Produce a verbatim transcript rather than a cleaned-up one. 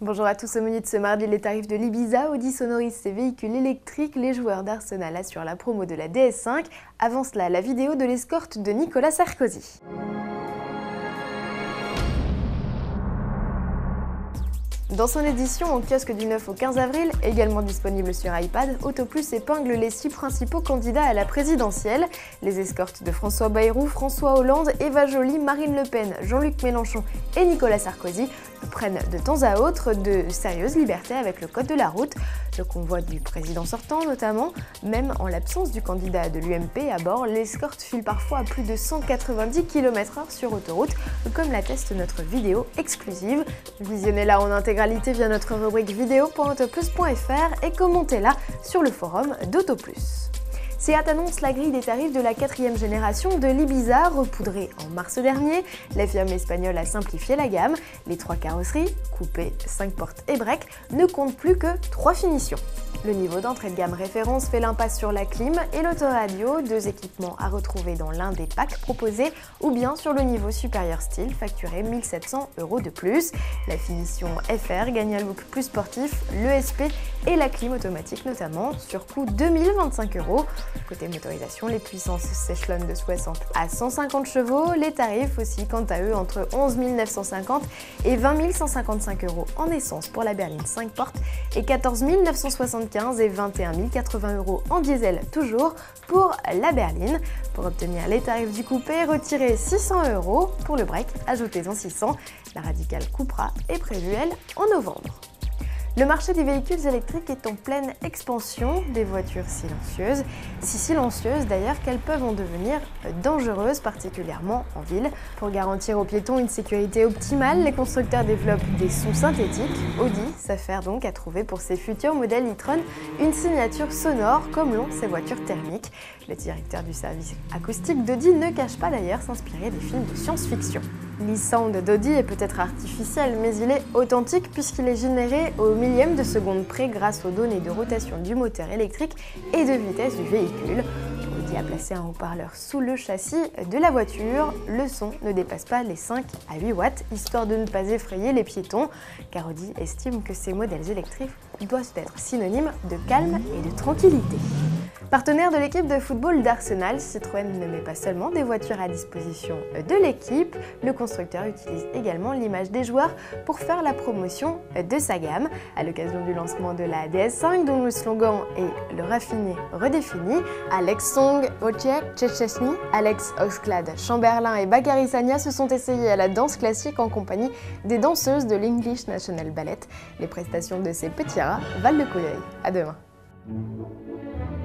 Bonjour à tous, au menu de ce mardi, les tarifs de l'Ibiza, Audi Sonoris et véhicules électriques. Les joueurs d'Arsenal assurent la promo de la D S cinq. Avant cela, la vidéo de l'escorte de Nicolas Sarkozy. Dans son édition en kiosque du neuf au quinze avril, également disponible sur iPad, Autoplus épingle les six principaux candidats à la présidentielle. Les escortes de François Bayrou, François Hollande, Eva Joly, Marine Le Pen, Jean-Luc Mélenchon et Nicolas Sarkozy prennent de temps à autre de sérieuses libertés avec le code de la route. Le convoi du président sortant notamment, même en l'absence du candidat de l'U M P à bord, l'escorte file parfois à plus de cent quatre-vingt-dix kilomètres heure sur autoroute, comme l'atteste notre vidéo exclusive. Visionnez-la en intégralité via notre rubrique vidéo point autoplus point F R et commentez-la sur le forum d'Autoplus. Seat annonce la grille des tarifs de la quatrième génération de l'Ibiza, repoudrée en mars dernier. La firme espagnole a simplifié la gamme. Les trois carrosseries, coupé, cinq portes et break, ne comptent plus que trois finitions. Le niveau d'entrée de gamme référence fait l'impasse sur la clim et l'autoradio, deux équipements à retrouver dans l'un des packs proposés, ou bien sur le niveau supérieur style, facturé mille sept cents euros de plus. La finition F R gagne un look plus sportif, l'E S P et la clim automatique notamment, sur coût deux mille vingt-cinq euros. Côté motorisation, les puissances s'échelonnent de soixante à cent cinquante chevaux, les tarifs aussi quant à eux entre onze mille neuf cent cinquante et vingt mille cent cinquante-cinq euros en essence pour la berline cinq portes et quatorze mille neuf cent soixante-quinze et vingt et un mille quatre-vingts euros en diesel toujours pour la berline. Pour obtenir les tarifs du coupé, retirez six cents euros. Pour le break, ajoutez-en six cents. La radicale Cupra est prévue, elle, en novembre. Le marché des véhicules électriques est en pleine expansion, des voitures silencieuses, si silencieuses d'ailleurs qu'elles peuvent en devenir dangereuses, particulièrement en ville. Pour garantir aux piétons une sécurité optimale, les constructeurs développent des sons synthétiques. Audi s'affaire donc à trouver pour ses futurs modèles e-tron une signature sonore comme l'ont ses voitures thermiques. Le directeur du service acoustique d'Audi ne cache pas d'ailleurs s'inspirer des films de science-fiction. L'e-sound d'Audi est peut-être artificiel, mais il est authentique puisqu'il est généré au millième de seconde près grâce aux données de rotation du moteur électrique et de vitesse du véhicule. Audi a placé un haut-parleur sous le châssis de la voiture. Le son ne dépasse pas les cinq à huit watts, histoire de ne pas effrayer les piétons, car Audi estime que ces modèles électriques doivent être synonymes de calme et de tranquillité. Partenaire de l'équipe de football d'Arsenal, Citroën ne met pas seulement des voitures à disposition de l'équipe, le constructeur utilise également l'image des joueurs pour faire la promotion de sa gamme. À l'occasion du lancement de la D S cinq, dont le slogan est le raffiné redéfini, Alex Song, Wojciech Szczesny, Alex Oxlade, Chamberlain et Bakary Sagna se sont essayés à la danse classique en compagnie des danseuses de l'English National Ballet. Les prestations de ces petits rats valent le coup d'œil. À demain.